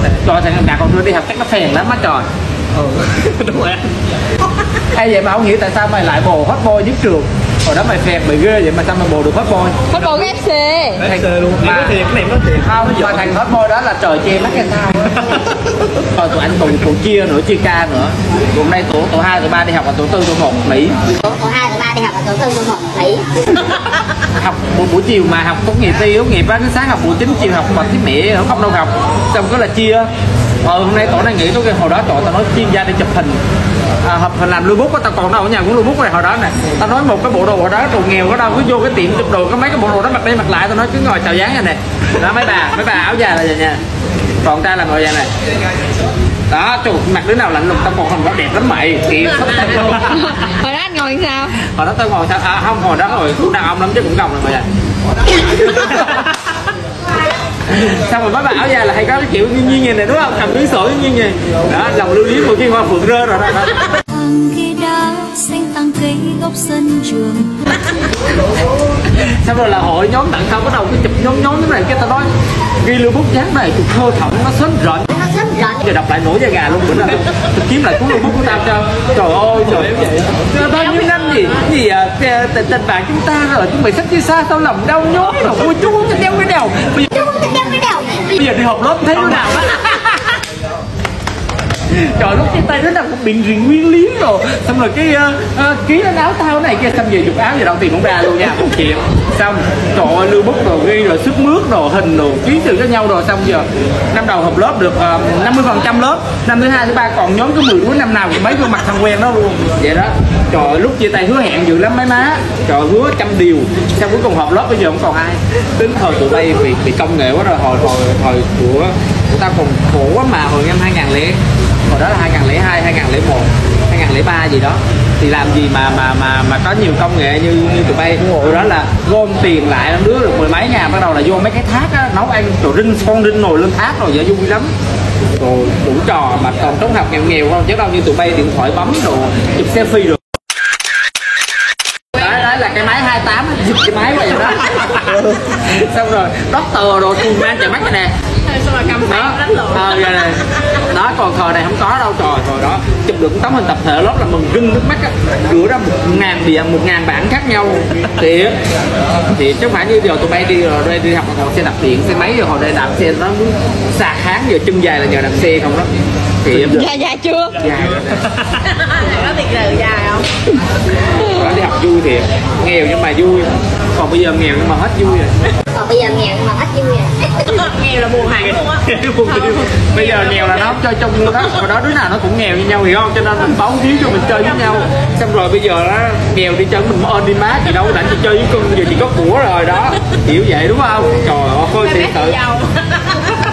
Trời thằng bạn còn đưa đi học chắc nó phèn lắm á trời. Đúng rồi anh. Ê vậy mà không hiểu tại sao mày lại bồ hot boy nhất trường. Hồi đó mày phèn mày ghê vậy mà sao mày bồ được hot boy? Hot boy cái FC. FC luôn. Mà cái này nó thiệt. Không, mà thằng hot boy đó là trời che mắt hay sao á. Rồi tụi anh tụi chia nữa, chia ca nữa. Hôm nay tụi 2, tụi 3 đi học và tụi 4, tụi 1 nghỉ. Tụi 2, tụi 3 đi học và tụi 4, tụi 1 nghỉ. Học buổi chiều mà học tốt nghiệp thi tốt nghiệp á, cái sáng học buổi 9 chiều học mà thấy mẹ không đâu học. Xong cứ là chia. Hôm nay tổ này nghỉ tôi hồi đó tụi tao nói chuyên gia đi chụp hình. Hợp hình làm lưu bút á, tao còn đâu ở nhà cũng lưu bút này hồi đó nè. Tao nói một cái bộ đồ hồi đó đồ nghèo có đâu cứ vô cái tiệm chụp đồ có mấy cái bộ đồ đó mặc đi mặc lại, tao nói cứ ngồi chào dáng này nè. Đó mấy bà áo dài là vậy nha. Còn trai là ngồi vậy này. Đó, trời mặt đứa nào lạnh lùng tao còn hình đó đẹp lắm mày. Kìa luôn. Hồi đó anh ngồi sao? Hồi đó tao ngồi sao? Không, hồi đó ngồi cũng đàn ông lắm chứ cũng gồng rồi vậy. Xong rồi mấy bà áo dài là hay có cái kiểu nhiên nhiên này đúng không? Cầm túi sổ nhiên nhiên đó, lòng lưu luyến một khi hoa phượng rơi rồi đó. Ghế đá xanh tăng cây góc sân trường. Xong rồi là hội nhóm tặng không bắt đầu cái chụp nhóm như này, cái tao nói ghi lưu bút dáng này chụp thơ thỏng nó sến rợn. Giờ đọc lại nổi da gà luôn, bữa nào tôi kiếm lại cuốn lưu bút của tao cho. Trời ơi trời, bao nhiêu năm gì tình bạn chúng ta rồi chúng mày thích chứ xa tao lòng đau nhói mà vui chú cho đeo cái đầu. Bây giờ đi học lớp thấy đứa nào á. Trời lúc chia tay đứa nào cũng bị nguyên liếng rồi. Xong rồi cái ký lên áo tao này kia, xong về chụp áo giờ đâu tiền cũng ra luôn nha, 1 triệu. Xong trời ơi lưu bút rồi ghi rồi sức mướt rồi hình rồi ký từ với nhau rồi. Xong giờ năm đầu học lớp được 50% lớp, năm thứ 2, thứ 3 còn nhóm có 10 đứa, năm nào cũng mấy gương mặt thằng quen đó luôn vậy đó. Trời ơi lúc chia tay hứa hẹn dữ lắm mấy má, trời ơi, hứa trăm điều. Xong cuối cùng họp lớp bây giờ không còn ai. Đến thời tụi bay bị công nghệ quá rồi. Hồi của tao còn khổ quá mà hồi năm 2000 hồi đó là 2002, 2001, 2003 gì đó thì làm gì mà có nhiều công nghệ như tụi bay. Hồi đó là gom tiền lại đứa được 10 mấy ngàn, bắt đầu là vô mấy cái thác á, nấu ăn rồi rinh nồi lên thác rồi, vậy vui lắm. Rồi đủ trò mà còn trốn học nghèo không chứ đâu như tụi bay điện thoại bấm rồi chụp selfie rồi. Đấy là cái máy 28 giật cái máy vậy đó. Xong rồi doctor rồi cùng mang chạy mắt này nè. Xong rồi cầm phản đánh lộn. Vậy này. Đó còn thời này không có đâu trời. Hồi đó chụp được tấm hình tập thể lớp là mừng rưng nước mắt á, rửa ra 1000 bản khác nhau thì chứ không phải như giờ tụi bay đi rồi đây đi học còn xe đạp điện xe máy rồi hồi đây đạp xe nó xa kháng, giờ chân dài là nhờ đạp xe không đó thì Dài chưa? Dài. Có thiệt sự dài không? Đó đi học vui thiệt, nghèo nhưng mà vui. Còn bây giờ nghèo nhưng mà hết vui rồi. Nghèo là buồn hẳn luôn á. Bây giờ nghèo là nó không chơi chung luôn đó. Hồi đó đứa nào nó cũng nghèo như nhau hiểu không? Cho nên mình báo hiếu cho mình chơi với nhau. Xong rồi bây giờ đó nghèo đi chơi mình ơn đi má chị đâu đánh chị chơi với cưng, giờ chị có của rồi đó. Hiểu vậy đúng không? Trời ơi, thôi thiệt sự.